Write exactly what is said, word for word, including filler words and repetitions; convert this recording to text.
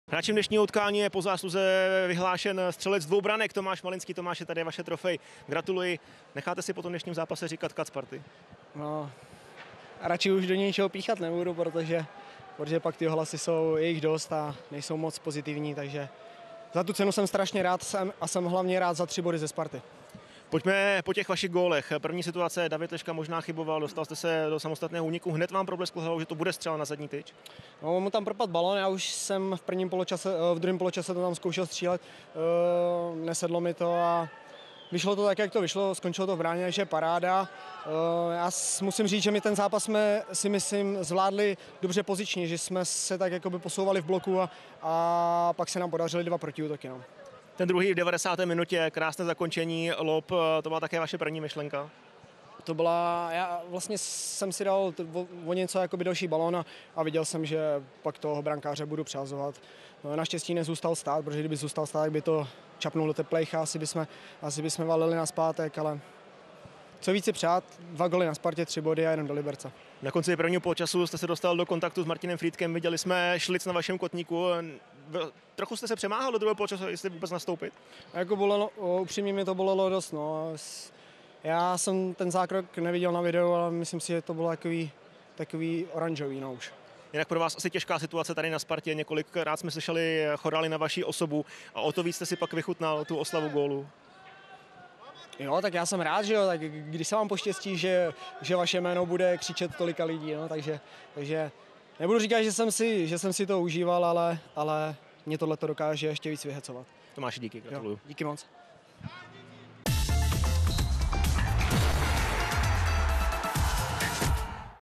Hráčem dnešního utkání je po zásluze vyhlášen střelec dvou branek Tomáš Malinský. Tomáše, tady je vaše trofej. Gratuluji. Necháte si po tom dnešním zápase říkat kac party? No, radši už do něčeho píchat nebudu, protože, protože pak ty hlasy jsou jejich dost a nejsou moc pozitivní, takže za tu cenu jsem strašně rád a jsem hlavně rád za tři body ze Sparty. Pojďme po těch vašich gólech. První situace, David Leška možná chyboval, dostal jste se do samostatného úniku, hned vám problesklo hlavou, že to bude střela na zadní tyč? No, mu tam propadl balon, já už jsem v prvním poločase, v druhém poločase to tam zkoušel střílet, nesedlo mi to a vyšlo to tak, jak to vyšlo, skončilo to v bráně, že je paráda. Já musím říct, že my ten zápas jsme si myslím zvládli dobře pozičně, že jsme se tak jakoby posouvali v bloku a, a pak se nám podařily dva protiútoky. No. Ten druhý v devadesáté minutě, krásné zakončení, lob, to byla také vaše první myšlenka? To byla, já vlastně jsem si dal o, o něco jakoby další balón a, a viděl jsem, že pak toho brankáře budu přehazovat. No, naštěstí nezůstal stát, protože kdyby zůstal stát, tak by to čapnul do teplejcha, asi bychom, asi bychom valili na zpátek, ale co víc si přát, dva goly na Spartě, tři body a jeden do Liberce. Na konci prvního poločasu jste se dostal do kontaktu s Martinem Frýdkem, viděli jsme šlic na vašem kotníku. Trochu jste se přemáhal do druhého poločasu, jestli vůbec nastoupit? A jako bolelo, upřímně mi to bolelo dost. No. Já jsem ten zákrok neviděl na videu, ale myslím si, že to bylo takový, takový oranžový no už. Jinak pro vás asi těžká situace tady na Spartě, několikrát jsme slyšeli chorály na vaší osobu a o to víc jste si pak vychutnal tu oslavu gólu. Jo, tak já jsem rád, že jo, tak když se vám poštěstí, že, že vaše jméno bude křičet tolika lidí, no, takže, takže nebudu říkat, že jsem si, že jsem si to užíval, ale, ale mě tohle to dokáže ještě víc vyhecovat. Tomáši, díky, gratuluju. Jo, díky moc.